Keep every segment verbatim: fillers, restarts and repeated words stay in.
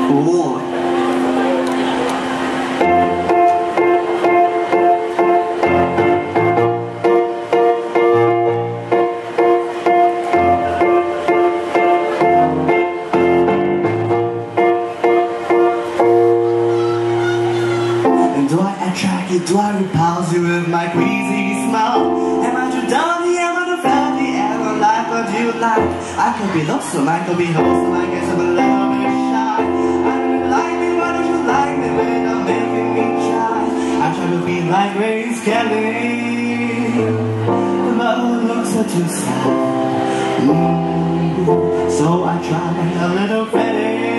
Ooh. Do I attract you? Do I repulse you with my crazy smile? Am I too dirty? Am I too filthy? Am I like what you like? I could be lonesome, I could be wholesome. I guess I'm a little bit shy. I don't like me, why don't you like me without making me try? I try to be like Grace Kelly, but her looks are too sad. Mm. So I try a little Freddie.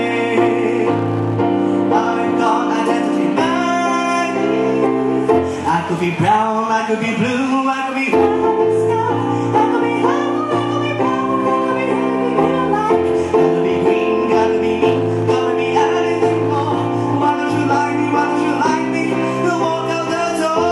I could be brown, I could be blue, I could be I could be home, I could be brown, I could be anything you like. Gotta be green, gotta be me, gotta be anything more. Why don't you like me, why don't you like me? We'll walk out the door.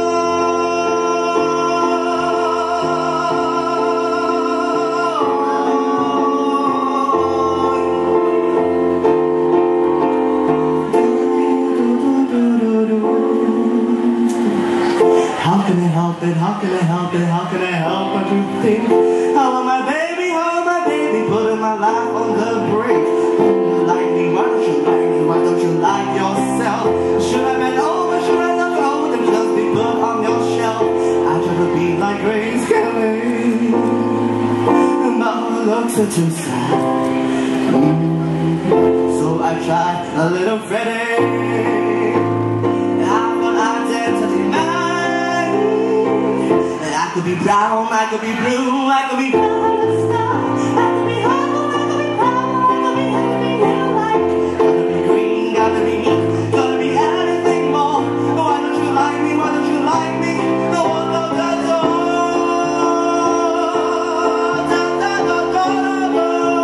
How can I help it? How can I help it? How can I help what you think? How am my baby? How am my baby? Putting my life on the brink. Don't you like me? Why don't you like me? Why don't you like yourself? Should I bend over? Should I look over and just be put on your shelf? I try to be like Grace Kelly, but her looks are too sad. Mm. So I try a little Freddie. I could be brown, I could be blue, I could be brown as sky. I could be humble, I could be proud, I could be anything you like. Gotta be green, gotta be me, gotta be anything more. Why don't you like me, why don't you like me? No one knows the door. Da, da, da, da, da,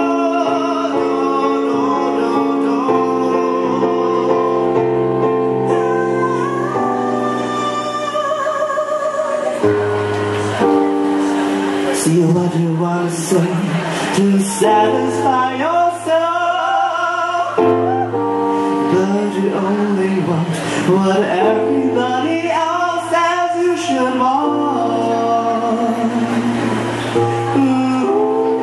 see what you want to say to satisfy yourself, but you only want what everybody else says you should want. Ooh.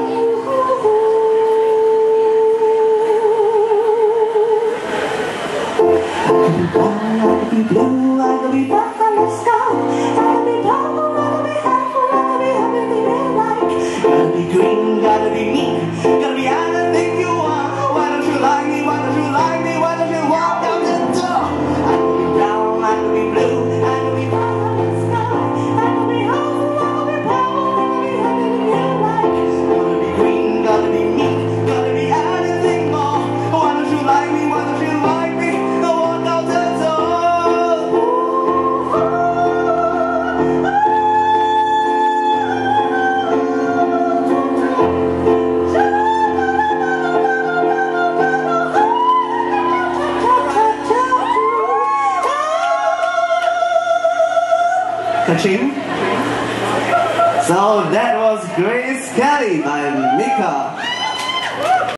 I could be brown, I could be blue, I could be black on the sky, I could be purple, I could be helpful, I could be everything. Gotta be green, gotta be me, gotta be anything you want. Why don't you like me, why don't you like me, why don't you walk out the door? I could be brown, I could be blue, I could be black on the sky, I could be home, I could be purple, I could be anything you like. Gotta be green, gotta be me, gotta be anything more. Why don't you like me, why don't you like me, walk out the door? Ka-ching. So that was Grace Kelly by Mika.